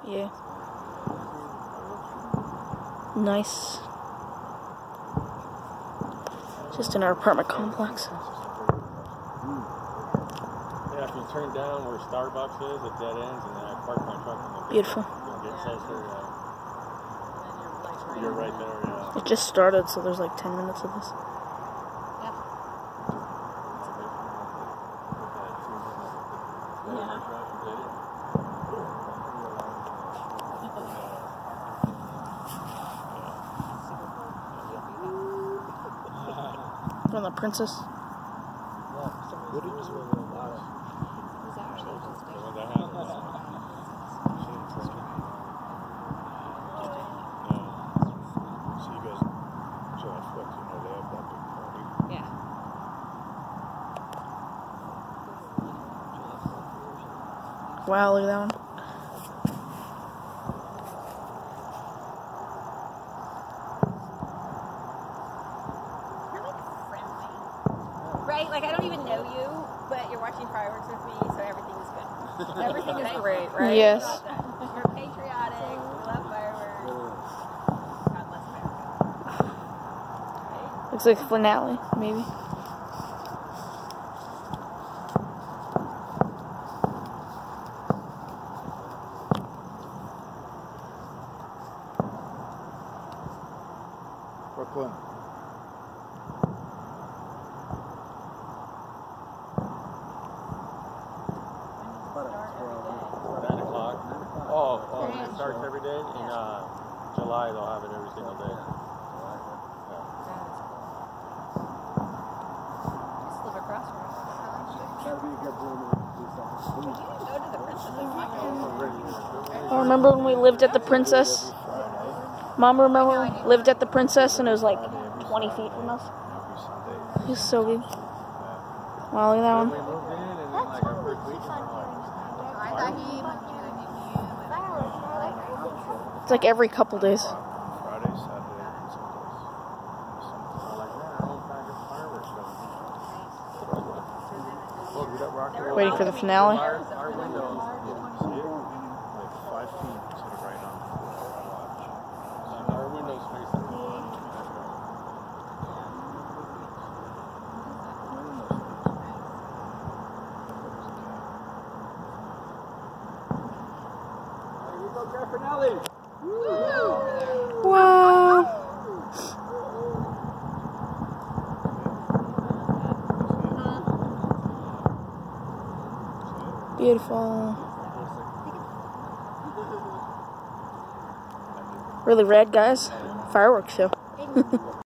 Yeah. Nice. Just in our apartment complex. Yeah, if you turn down where Starbucks is, it dead ends, and then I park my truck in the Beautiful. get closer. You're right there, yeah. It just started, so there's like 10 minutes of this. On the Princess. Wow, look at that one. Right? Like, I don't even know you, but you're watching fireworks with me, so everything is good. Everything is great, right? Yes. You're patriotic, you love fireworks. God bless America. Right? Looks like a finale, maybe. Brooklyn. Oh, it starts every day? In July, they'll have it every single day. Just live across from us. I remember when we lived at the Princess. Mom, remember when we lived at the Princess and it was like 20 feet from us? It was so good. Wow, look at that one. It's like every couple days. Friday, Saturday, and Sundays. Waiting for the finale. Our window, like 5 feet to the right on. Our window's facing. Here we go, grand finale. Wow. Beautiful. Really rad, guys. Fireworks show.